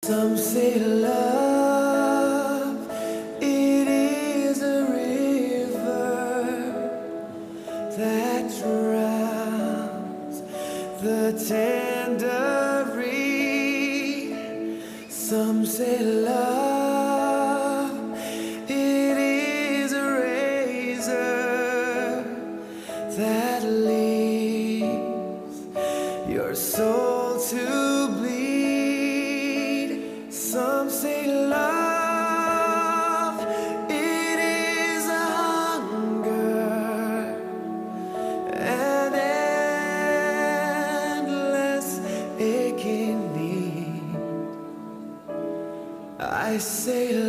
Some say love, it is a river that drowns the tender reed. Some say love, it is a razor that leaves your soul to bleed. Some say love, it is a hunger, an endless aching need. I say